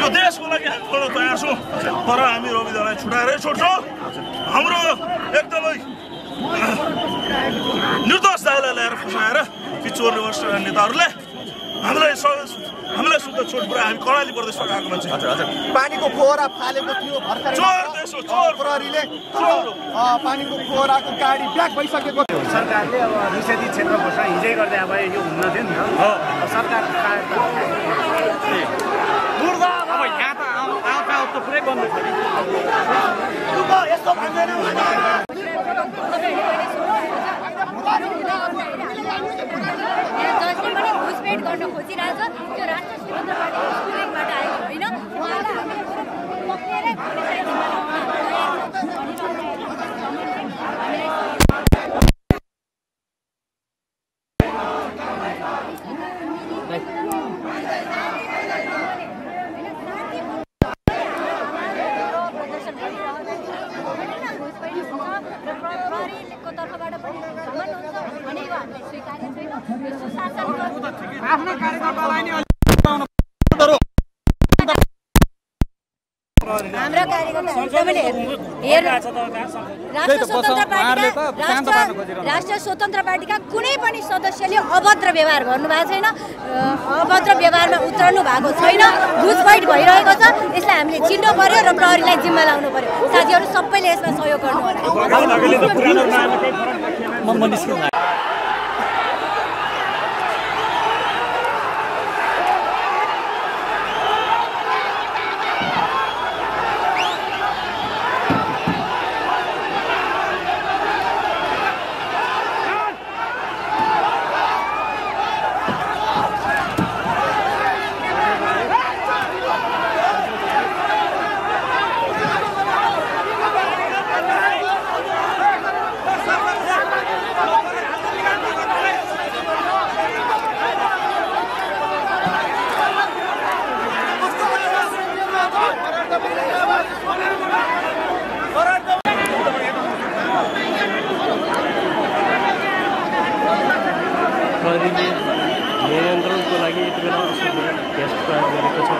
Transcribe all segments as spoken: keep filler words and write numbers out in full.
यो देशको लागि हामी लड्न तयार छौँ तर हामी रविदालाई छुटाएरै छोड्छौँ हाम्रो एकदमै निर्दोष दाइलाई ल्याएर फसाएर ती चोर नेताहरूले हामीलाई हामीलाई शुद्ध छोड पुरा हामी कर्णाली प्रदेशमा गएको मान्छे हजुर हजुर पानीको फोहरा फालेको थियो भर्खरै चोर देश हो चोर प्रहरीले पानीको फोहराको गाडी ब्ल्याक भइसकेको थियो सरकारले अब निषेधित क्षेत्र घोषणा हिजै गर्दै अब यो हुन्न थियो नि त सरकार अब यहाँ त आउँछ आउँछ त पुरै बन्द छ नि यस्तो भन्दैन जसले पनि घुसपेट गर्न खोजिरहेछ त्यो राष्ट्रिय स्वतन्त्र पार्टीको स्टुडेन्टबाट आएको होइन उहाँलाई हामीले पक्रेरै आफ्नो कार्यकर्तालाई नि हाम्रा कार्यकर्ता तपाईँले हेर्नु राष्ट्रिय स्वतन्त्र पार्टीका राष्ट्रिय स्वतन्त्र पार्टीका कुनै पनि सदस्यले अभद्र व्यवहार गर्नुभएको छैन अभद्र व्यवहारमा उत्रनु भएको छैन घुसपैठ भइरहेको छ यसलाई हामीले चिन्नु पर्यो र प्रहरीलाई जिम्मा लाउनु पर्यो साथीहरू सबैले यसमा सहयोग गर्नु होला नियन्त्रणको लागि यति बेला टेस्ट प्रयोग गरेको छ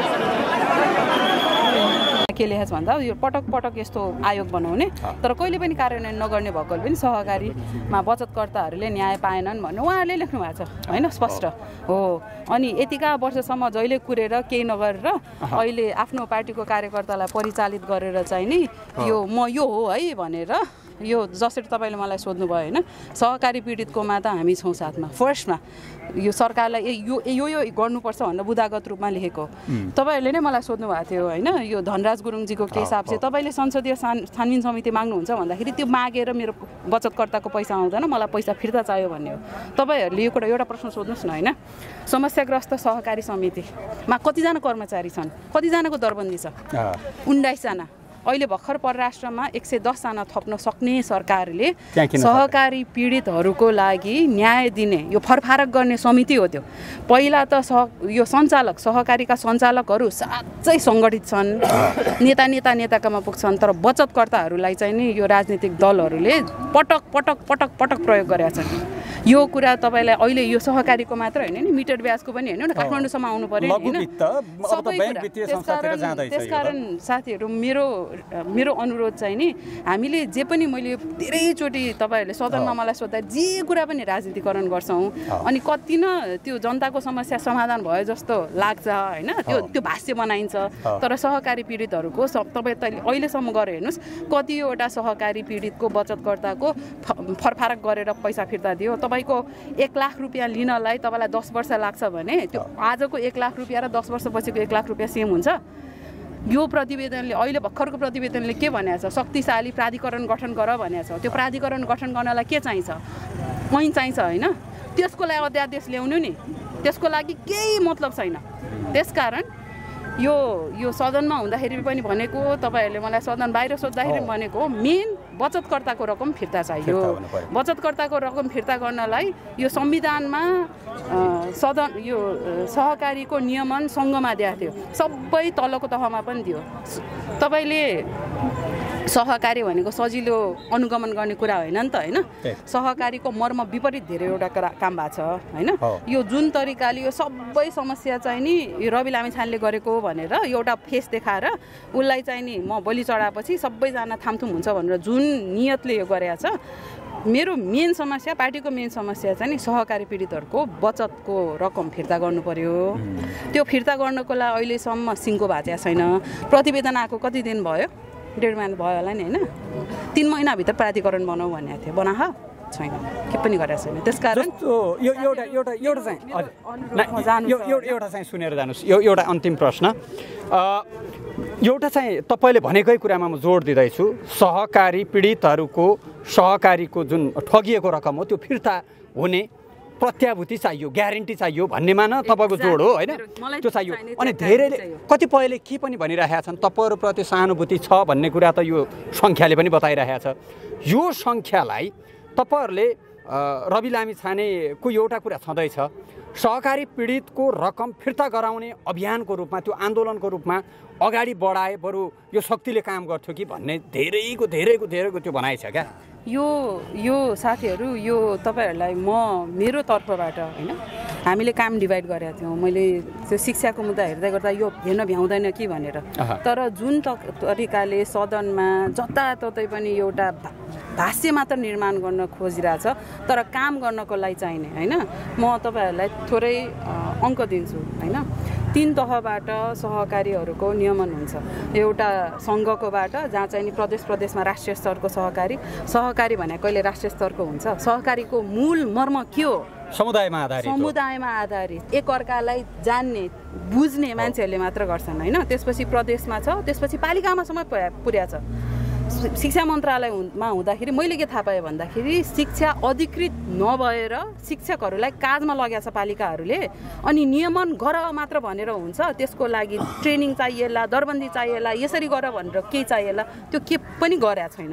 के लेखेछ भन्दा यो पटक पटक यस्तो आयोग बनाउने तर कहिले पनि कार्यान्वयन नगर्ने भएकोले पनि सहकारीमा बचतकर्ताहरूले न्याय पाएनन् भन्ने उहाँहरूले लेख्नु भएको छ होइन स्पष्ट हो अनि यतिका वर्षसम्म जहिले कुरेर केही नगरेर अहिले आफ्नो पार्टीको कार्यकर्तालाई परिचालित गरेर चाहिँ नि यो म यो हो है भनेर यो जसरी तपाईँले मलाई सोध्नुभयो होइन सहकारी पीडितकोमा त हामी छौँ साथमा फर्स्टमा यो सरकारलाई यो यो यो गर्नुपर्छ भनेर बुदागत रूपमा लेखेको तपाईँहरूले नै मलाई सोध्नु भएको थियो होइन यो धनराज गुरुङजीको केस आप चाहिँ तपाईँले संसदीय छानबिन समिति माग्नुहुन्छ भन्दाखेरि त्यो मागेर मेरो बचतकर्ताको पैसा आउँदैन मलाई पैसा फिर्ता चाहियो भन्ने हो तपाईँहरूले यो कुरा एउटा प्रश्न सोध्नुहोस् न होइन समस्याग्रस्त सहकारी समितिमा कतिजना कर्मचारी छन् कतिजनाको दरबन्दी छ उन्नाइसजना अहिले भर्खर परराष्ट्रमा एक सय दसजना थप्न सक्ने सरकारले सहकारी पीडितहरूको लागि न्याय दिने यो फरफारक गर्ने समिति हो त्यो पहिला त सह यो सञ्चालक सहकारीका सञ्चालकहरू साँच्चै सङ्गठित छन् नेता नेता नेताकामा पुग्छन् तर बचतकर्ताहरूलाई चाहिँ नि यो राजनीतिक दलहरूले पटक पटक पटक पटक प्रयोग गरेका छन् यो कुरा तपाईँलाई अहिले यो सहकारीको मात्र होइन नि मिटर ब्याजको पनि होइन काठमाडौँसम्म आउनु पर्यो त्यसकारण साथीहरू मेरो मेरो अनुरोध चाहिँ नि हामीले जे पनि मैले धेरैचोटि तपाईँहरूले सदनमा मलाई सोद्धा जे कुरा पनि राजनीतिकरण गर्छौँ अनि कति न त्यो जनताको समस्या समाधान भयो जस्तो लाग्छ होइन त्यो त्यो भाष्य बनाइन्छ तर सहकारी पीडितहरूको तपाईँ त अहिलेसम्म गएर हेर्नुहोस् कतिवटा सहकारी पीडितको बचतकर्ताको फरफारक गरेर पैसा फिर्ता दियो तपाईँको एक लाख रुपियाँ लिनलाई तपाईँलाई दस वर्ष लाग्छ भने त्यो आजको एक लाख रुपियाँ र दस वर्षपछिको एक लाख रुपियाँ सेम हुन्छ यो प्रतिवेदनले अहिले भर्खरको प्रतिवेदनले के भनेको छ शक्तिशाली प्राधिकरण गठन गर भनेको छ त्यो प्राधिकरण गठन गर्नलाई के चाहिन्छ ऐन चाहिन्छ होइन त्यसको लागि अध्यादेश ल्याउनु नि त्यसको लागि केही मतलब छैन त्यसकारण यो यो सदनमा हुँदाखेरि पनि भनेको तपाईँहरूले मलाई सदन बाहिर सोद्धाखेरि भनेको मेन बचतकर्ताको रकम फिर्ता चाहियो बचतकर्ताको रकम फिर्ता गर्नलाई यो संविधानमा सदन यो सहकारीको नियमन सङ्घमा दिएको थियो सबै तलको तहमा पनि दियो तपाईँले सहकारी भनेको सजिलो अनुगमन गर्ने कुरा होइन नि त होइन सहकारीको मर्म विपरीत धेरैवटा काम भएको छ होइन यो जुन तरिकाले यो सबै समस्या चाहिँ नि रवि लामिछानेले गरेको भनेर एउटा फेस देखाएर उसलाई चाहिँ नि म बलि चढाएपछि सबैजना थामथुम हुन्छ भनेर जुन नियतले यो गरेको छ मेरो मेन समस्या पार्टीको मेन समस्या चाहिँ नि सहकारी पीडितहरूको बचतको रकम फिर्ता गर्नु पर्यो त्यो फिर्ता गर्नको लागि अहिलेसम्म सिङ्को भाँच्या छैन प्रतिवेदन आएको कति दिन भयो डेढ महिना भयो होला नि होइन तिन महिनाभित्र प्राधिकरण बनाऊ भनेको थियो बनाह छैन के पनि गरेको छैन त्यसकारण यो एउटा एउटा एउटा चाहिँ एउटा चाहिँ सुनेर जानुहोस् यो एउटा अन्तिम प्रश्न एउटा चाहिँ तपाईँले भनेकै कुरामा म जोड दिँदैछु सहकारी पीडितहरूको सहकारीको जुन ठगिएको रकम हो त्यो फिर्ता हुने प्रत्याभूति चाहियो ग्यारेन्टी चाहियो भन्नेमा न तपाईँको जोड हो होइन त्यो चाहियो अनि धेरैले कतिपयले के पनि भनिरहेका छन् तपाईँहरूप्रति सहानुभूति छ भन्ने कुरा त यो सङ्ख्याले पनि बताइरहेको छ यो सङ्ख्यालाई तपाईँहरूले रवि लामिछानेको एउटा कुरा छँदैछ सहकारी पीडितको रकम फिर्ता गराउने अभियानको रूपमा त्यो आन्दोलनको रूपमा अगाडि बढाए बरु यो शक्तिले काम गर्थ्यो कि भन्ने धेरैको धेरैको धेरैको त्यो भनाइ छ क्या यो यो साथीहरू यो तपाईँहरूलाई म मेरो तर्फबाट होइन हामीले काम डिभाइड गरेका थियौँ मैले त्यो शिक्षाको मुद्दा हेर्दै गर्दा यो हेर्न भ्याउँदैन कि भनेर तर जुन तरिकाले सदनमा जताततै पनि एउटा भाष्य मात्र निर्माण गर्न खोजिरहेछ तर काम गर्नको लागि चाहिने होइन म तपाईँहरूलाई थोरै अङ्क दिन्छु होइन तीन तहबाट सहकारीहरूको नियमन हुन्छ एउटा सङ्घकोबाट जहाँ चाहिँ नि प्रदेश प्रदेशमा राष्ट्रिय स्तरको सहकारी सहकारी भने कहिले राष्ट्रिय स्तरको हुन्छ सहकारीको मूल मर्म के हो समुदायमा आधारित समुदायमा आधारित एकअर्कालाई जान्ने बुझ्ने मान्छेहरूले मात्र गर्छन् होइन त्यसपछि प्रदेशमा छ त्यसपछि पालिकामासम्म पुर्या छ शिक्षा मन्त्रालयमा हुँदाखेरि मैले के थाहा पाएँ भन्दाखेरि शिक्षा अधिकृत नभएर शिक्षकहरूलाई काजमा लगेको छ पालिकाहरूले अनि नियमन गर मात्र भनेर हुन्छ त्यसको लागि ट्रेनिङ चाहिएला दरबन्दी चाहिएला यसरी गर भनेर केही चाहिएला त्यो के पनि गरेको छैन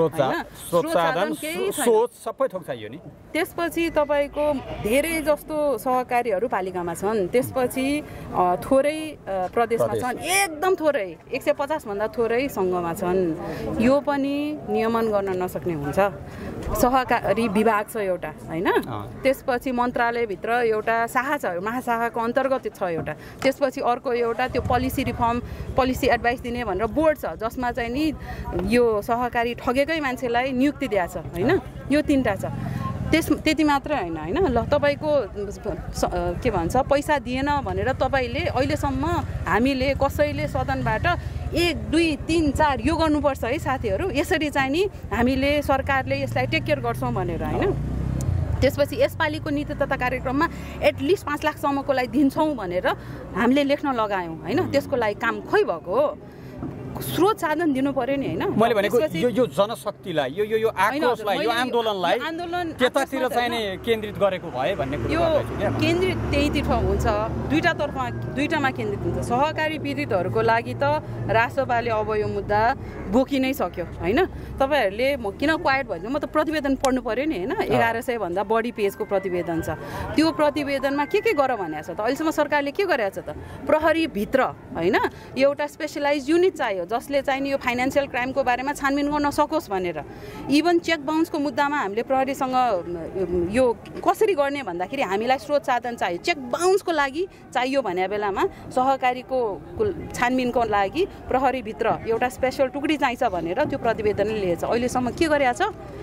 होइन त्यसपछि तपाईँको धेरै जस्तो सहकारीहरू पालिकामा छन् त्यसपछि थोरै प्रदेशमा छन् एकदम थोरै एक सय पचासभन्दा थोरै सङ्घमा छन् यो पनि नियमन गर्न नसक्ने हुन्छ सहकारी विभाग छ एउटा होइन त्यसपछि मन्त्रालयभित्र एउटा शाखा छ महाशाखाको अन्तर्गत छ एउटा त्यसपछि अर्को एउटा त्यो पोलिसी रिफर्म पोलिसी एडभाइस दिने भनेर बोर्ड छ जसमा चाहिँ नि यो सहकारी ठगेकै मान्छेलाई नियुक्ति दिएको छ होइन यो तिनवटा छ त्यस त्यति मात्रै होइन होइन ल तपाईँको के भन्छ पैसा दिएन भनेर तपाईँले अहिलेसम्म हामीले कसैले सदनबाट एक दुई तिन चार यो गर्नुपर्छ है साथीहरू यसरी चाहिँ नि हामीले सरकारले यसलाई टेक केयर गर्छौँ भनेर होइन त्यसपछि यसपालिको नीति तथा कार्यक्रममा एटलिस्ट पाँच लाखसम्मको लागि दिन्छौँ भनेर हामीले लेख्न लगायौँ होइन त्यसको लागि काम खोइ भएको हो स्रोत साधन दिनु पर्यो नि होइन मैले भनेको यो यो जनशक्तिलाई यो यो यो आक्रोशलाई यो आन्दोलनलाई आन्दोलन त्यतातिर चाहिँ नि केन्द्रित गरेको भए भन्ने कुरा यो केन्द्रित त्यहीतिर हुन्छ दुईटा तर्फमा दुईटामा केन्द्रित हुन्छ सहकारी पीडितहरूको लागि त राष्ट्रपाले अब यो मुद्दा बोकि नै सक्यो होइन तपाईँहरूले म किन क्वाइट भइदिनु म त प्रतिवेदन पढ्नु पर्यो नि होइन एघार सय भन्दा बढी पेजको प्रतिवेदन छ त्यो प्रतिवेदनमा के के गर भनेको छ त अहिलेसम्म सरकारले के गरेको छ त प्रहरीभित्र होइन एउटा स्पेसलाइज युनिट चाहियो जसले चाहिँ नि यो फाइनेन्सियल क्राइमको बारेमा छानबिन गर्न सकोस् भनेर इभन चेक बााउन्सको मुद्दामा हामीले प्रहरीसँग यो कसरी गर्ने भन्दाखेरि हामीलाई स्रोत साधन चाहियो चेक बााउन्सको लागि चाहियो भने बेलामा सहकारीको छानबिनको लागि प्रहरीभित्र एउटा स्पेसल टुक्डी चाहिन्छ भनेर त्यो प्रतिवेदनले लिएछ अहिलेसम्म के गरेको छ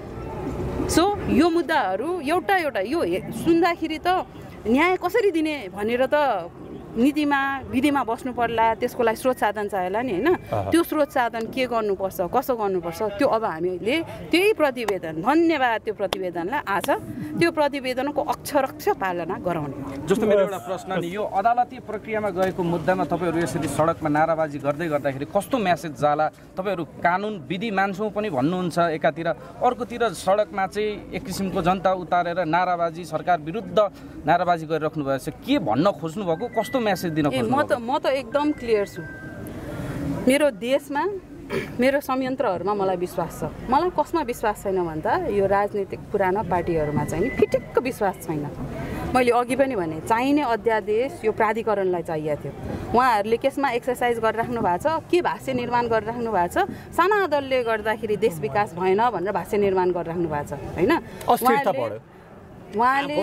सो यो मुद्दाहरू एउटा एउटा यो सुन्दाखेरि त न्याय कसरी दिने भनेर त नीतिमा विधिमा बस्नु पर्ला त्यसको लागि स्रोत साधन चाहिएला नि होइन त्यो स्रोत साधन के गर्नुपर्छ कसो गर्नुपर्छ त्यो अब हामीले त्यही प्रतिवेदन धन्यवाद त्यो प्रतिवेदनलाई आज त्यो प्रतिवेदनको अक्षर अक्षर पालना गराउने जस्तो मेरो एउटा प्रश्न नि यो अदालती प्रक्रियामा गएको मुद्दामा तपाईँहरू यसरी सडकमा नाराबाजी गर्दै गर्दाखेरि कस्तो म्यासेज जाला तपाईँहरू कानुन विधि मान्छौँ पनि भन्नुहुन्छ एकातिर अर्कोतिर सडकमा चाहिँ एक किसिमको जनता उतारेर नाराबाजी सरकार विरुद्ध नाराबाजी गरिराख्नु भएको छ के भन्न खोज्नु भएको कस्तो मेसेज दिन खोज्नु म त म त एकदम क्लियर छु मेरो देशमा मेरो संयन्त्रहरूमा मलाई विश्वास छ मलाई कसमा विश्वास छैन भन्दा यो राजनीतिक पुरानो पार्टीहरूमा चाहिँ फिटिक्क विश्वास छैन मैले अघि पनि भने चाहिने अध्यादेश यो प्राधिकरणलाई चाहिएको थियो। उहाँहरूले केसमा एक्सर्साइज गरिराख्नु भएको छ, के भाष्य निर्माण गरिराख्नु भएको छ, साना दलले गर्दाखेरि देश विकास भएन भनेर भाष्य निर्माण गरिराख्नु भएको छ होइन। उहाँले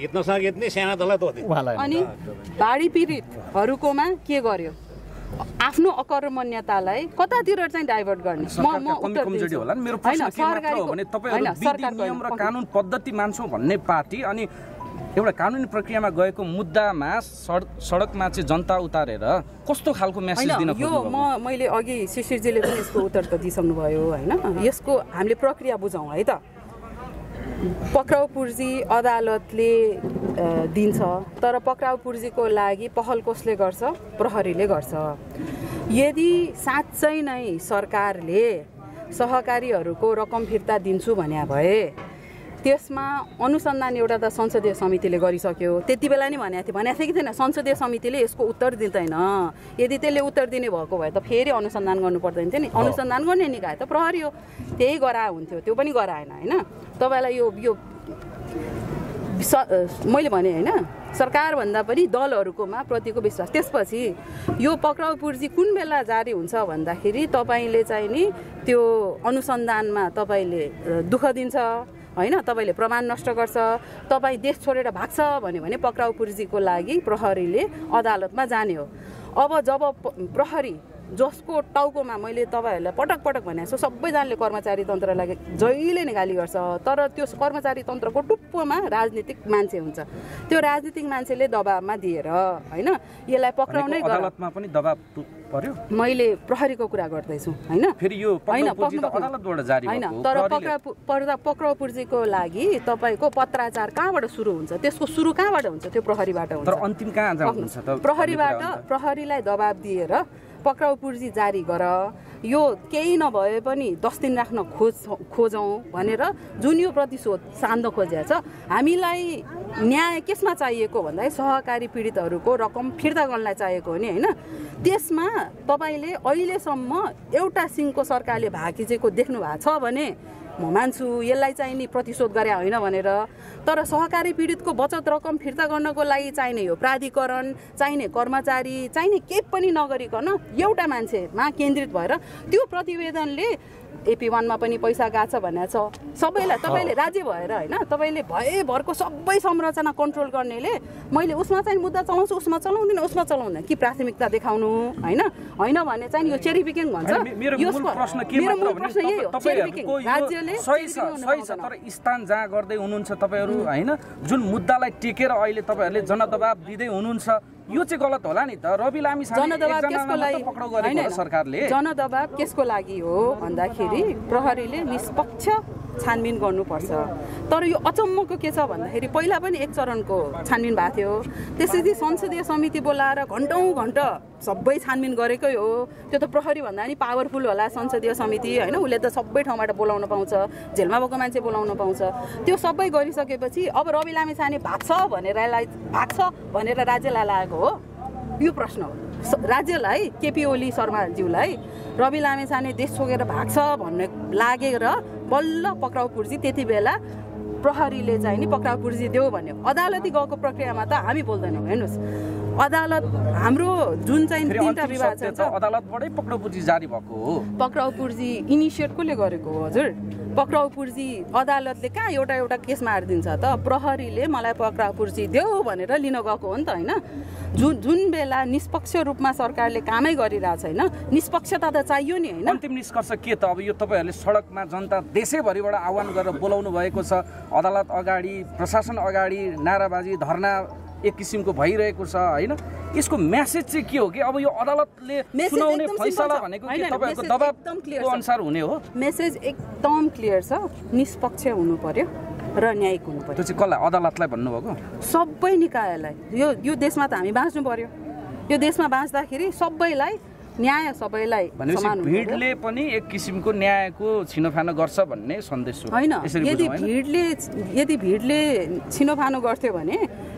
अनि बाढी पीडितहरूकोमा के गर्यो, आफ्नो अकर्मण्यतालाई कतातिर चाहिँ डाइभर्ट गर्ने। म म उत्तर दिन्छु होला। मेरो प्रश्न के मात्र हो भने तपाईहरु विधि नियम र कानुन पद्धति मान्छौं भन्ने पार्टी अनि एउटा कानुनी प्रक्रियामा गएको मुद्दामा सडकमा चाहिँ जनता उतारेर कस्तो खालको मेसेज दिन खोज्नु यो म मैले अघि शिशिरजीले पनि यसको उत्तर त दिइसक्नु भयो होइन। यसको हामीले प्रक्रिया बुझौँ है त। पक्राउ पुर्जी अदालतले दिन्छ, तर पक्राउ पुर्जीको लागि पहल कसले गर्छ? प्रहरीले गर्छ। यदि साँच्चै नै सरकारले सहकारीहरूको रकम फिर्ता दिन्छु भन्या भए त्यसमा अनुसन्धान एउटा त संसदीय समितिले गरिसक्यो। त्यति बेला नि भनेको थियो भनेको थियो कि थिएन संसदीय समितिले यसको उत्तर दिँदैन। यदि त्यसले उत्तर दिने भएको भए त फेरि अनुसन्धान गर्नु पर्दैन थियो नि। अनुसन्धान गर्ने निकाय त प्रहरी हो, त्यही गरा हुन्थ्यो, त्यो पनि गराएन होइन। तपाईँलाई यो यो मैले भने होइन, सरकारभन्दा पनि दलहरूकोमा प्रतिको विश्वास। त्यसपछि यो पक्राउ पुर्जी कुन बेला जारी हुन्छ भन्दाखेरि तपाईँले चाहिँ नि त्यो अनुसन्धानमा तपाईँले दुःख दिन्छ होइन, तपाईँले प्रमाण नष्ट गर्छ, तपाईँ देश छोडेर भाग्छ भन्यो भने पक्राउ पुर्जीको लागि प्रहरीले अदालतमा जाने हो। अब जब प्रहरी जसको टाउकोमा मैले तपाईँहरूलाई पटक पटक भनेको छु सबैजनाले कर्मचारी तन्त्रलाई जहिले नै गाली गर्छ, तर त्यो कर्मचारी तन्त्रको टुप्पोमा राजनीतिक मान्छे हुन्छ। त्यो राजनीतिक मान्छेले दबाबमा दिएर होइन यसलाई पक्राउनै अदालतमा पनि दबाब पर्यो। मैले प्रहरीको कुरा गर्दैछु होइन, फेरि यो होइन अदालतबाट जारी होइन, तर पक्राउ पर्दा पक्राउ पुर्जीको लागि तपाईँको पत्राचार कहाँबाट सुरु हुन्छ, त्यसको सुरु कहाँबाट हुन्छ? त्यो प्रहरीबाट हुन्छ। तर अन्तिम कहाँ जान्छ त? प्रहरीबाट प्रहरीलाई दबाब दिएर पक्राउ पुर्जी जारी गर, यो केही नभए पनि दस दिन राख्न खोज खोजौँ भनेर जुन यो प्रतिशोध सान्द खोजिया छ। हामीलाई न्याय केसमा चाहिएको भन्दाखेरि सहकारी पीडितहरूको रकम फिर्ता गर्नलाई चाहिएको हो नि होइन। त्यसमा तपाईँले अहिलेसम्म एउटा सिंहको सरकारले भाकिचेको देख्नु भएको छ भने म मान्छु यसलाई चाहिँ नि प्रतिशोध गरे होइन भनेर। तर सहकारी पीडितको बचत रकम फिर्ता गर्नको लागि चाहिने यो प्राधिकरण, चाहिने कर्मचारी, चाहिने केही पनि नगरिकन एउटा मान्छेमा केन्द्रित भएर त्यो प्रतिवेदनले एपी वानमा पनि पैसा गएको छ भनेको छ। सबैलाई तपाईँले राज्य भएर होइन, तपाईँले भएभरको सबै संरचना कन्ट्रोल गर्नेले मैले उसमा चाहिँ मुद्दा चलाउँछु, उसमा चलाउँदिनँ, उसमा चलाउँदैन कि प्राथमिकता देखाउनु होइन। होइन भने चाहिँ यो चेरी पिकिङ भन्छ। मेरो मूल प्रश्न के प्रश्न यही हो, चेरी पिकिङ। राज्यले सही छ सही छ, तर स्थान जहाँ गर्दै हुनुहुन्छ तपाईँहरू होइन, जुन मुद्दालाई टेकेर अहिले तपाईँहरूले जनदबाब दिँदै हुनुहुन्छ यो चाहिँ गलत होला नि त। रवि लामी जनदबाब केसको लागि पक्राउ गरेको सरकारले जनदबाब केसको लागि हो भन्दाखेरि प्रहरीले निष्पक्ष छानबिन गर्नुपर्छ। तर यो अचम्मको के छ भन्दाखेरि पहिला पनि एक चरणको छानबिन भएको थियो, त्यसपछि संसदीय समिति बोलाएर घन्टौँ घन्टा सबै छानबिन गरेकै हो। त्यो त प्रहरी भन्दा नि पावरफुल होला संसदीय समिति होइन, उसले त सबै ठाउँबाट बोलाउन पाउँछ, जेलमा भएको मान्छे बोलाउन पाउँछ। त्यो सबै गरिसकेपछि अब रवि लामिछाने भाग्छ भनेर भाग्छ भनेर राज्यलाई लागेको हो यो प्रश्न हो। राज्यलाई केपी ओली शर्माज्यूलाई रवि लामिछाने देश छोडेर भाग्छ भन्ने लागेर बल्ल पक्राउ पुर्जी त्यति बेला प्रहरीले चाहिँ नि पक्राउ पुर्जी देऊ भन्यो। अदालती गएको प्रक्रियामा त हामी बोल्दैनौँ। हेर्नुहोस् अदालत हाम्रो जुन चाहिँ तिनवटा विभाग छ अदालतबाटै पक्राउ पुर्जी जारी भएको हो। पक्राउ पुर्जी इनिसिएट कसले गरेको हो हजुर? पक्राउ पुर्जी अदालतले कहाँ एउटा एउटा केसमा हारिदिन्छ त? प्रहरीले मलाई पक्राउ पुर्जी देऊ भनेर लिन गएको हो नि त होइन। जुन जुन बेला निष्पक्ष रूपमा सरकारले कामै गरिरहेको छैन, निष्पक्षता त चाहियो नि होइन। अन्तिम निष्कर्ष के त? अब यो तपाईँहरूले सडकमा जनता देशैभरिबाट आह्वान गरेर बोलाउनु भएको छ, अदालत अगाडि प्रशासन अगाडि नाराबाजी धरना एक किसिमको भइरहेको छ होइन। यसको म्यासेज चाहिँ के हो कि अब यो अदालतले सुनाउने फैसला भनेको के तपाईँको दबाबको अनुसार हुने हो? मेसेज एकदम क्लियर छ, निष्पक्ष हुनु पर्यो र न्यायिक हुनु पर्यो। त्यो चाहिँ कसलाई? अदालतलाई भन्नुभएको? सबै निकायलाई। यो यो देशमा त हामी बाँच्नु पर्यो। यो देशमा बाँच्दाखेरि सबैलाई न्याय सबैलाई समान हुनु। भिडले पनि एक किसिमको न्यायको छिनोफानो गर्छ भन्ने सन्देश हो होइन? यदि भिडले यदि भिडले छिनोफानो गर्थ्यो भने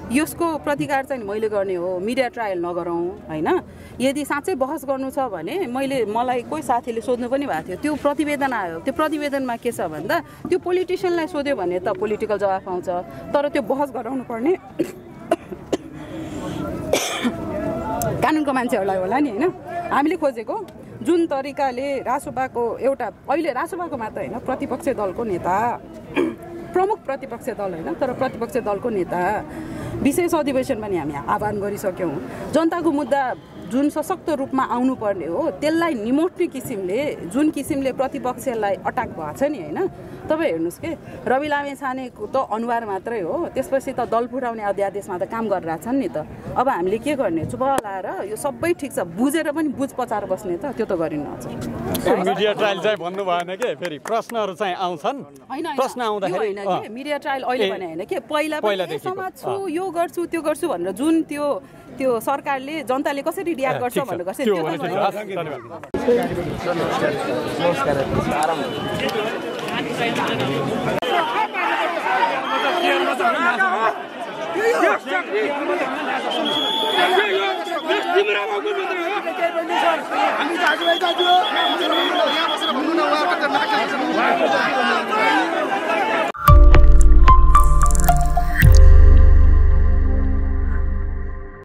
यसको प्रतिकार चाहिँ मैले गर्ने हो, मिडिया ट्रायल नगरौँ होइन। यदि साँच्चै बहस गर्नु छ भने मैले मलाई कोही साथीले सोध्नु पनि भएको थियो, त्यो प्रतिवेदन आयो, त्यो प्रतिवेदनमा के छ भन्दा त्यो पोलिटिसियनलाई सोध्यो भने त पोलिटिकल जवाफ आउँछ, तर त्यो बहस गराउनु पर्ने कानुनको मान्छेहरूलाई होला नि होइन। हामीले खोजेको जुन तरिकाले रासोपाको एउटा अहिले रासोपाको मात्र होइन, प्रतिपक्षी दलको नेता, प्रमुख प्रतिपक्षी दल होइन तर प्रतिपक्षी दलको नेता विशेष अधिवेशन पनि हामी आह्वान गरिसक्यौँ। जनताको मुद्दा जुन सशक्त रूपमा आउनुपर्ने हो त्यसलाई निमोट्ने किसिमले जुन किसिमले प्रतिपक्षलाई अट्याक भएको छ नि होइन। तपाईँ हेर्नुहोस् के रवि लामे छानेको त अनुहार मात्रै हो, त्यसपछि त दल फुटाउने अध्यादेशमा त काम गरिरहेछन् नि त। अब हामीले के गर्ने, चुप लाएर यो सबै ठिक छ बुझेर पनि बुझ पचाएर बस्ने त, त्यो त गरिन्न हजुर। मिडिया ट्रायल चाहिँ भन्नु भएन के, फेरि प्रश्नहरू चाहिँ आउँछन्, प्रश्न आउँदाखेरि होइन के मिडिया ट्रायल अहिले भने होइन के पहिला पनि समाज छु यो गर्छु त्यो गर्छु भनेर जुन त्यो त्यो सरकारले जनताले कसरी रियाक्ट गर्छ भनेर गर्छ त्यो हामी